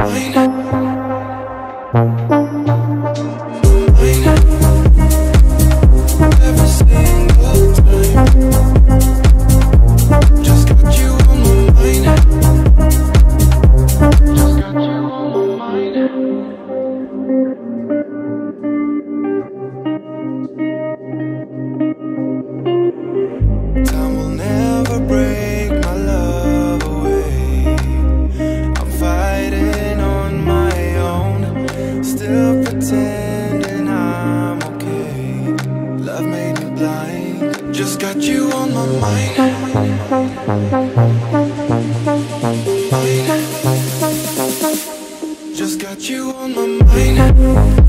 mind. Every single time. Just got you on my mind. Just got you on my mind. Time will never break my love away. I'm fighting on my own, still pretending I'm okay. Love made me blind. Just got you on my mind. Mind. Just got you on my mind.